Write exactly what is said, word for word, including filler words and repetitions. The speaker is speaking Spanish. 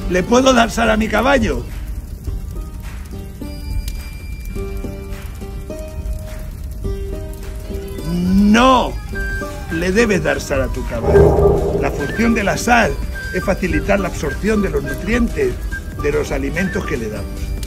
¿Le puedo dar sal a mi caballo? No, le debes dar sal a tu caballo. La función de la sal es facilitar la absorción de los nutrientes de los alimentos que le damos.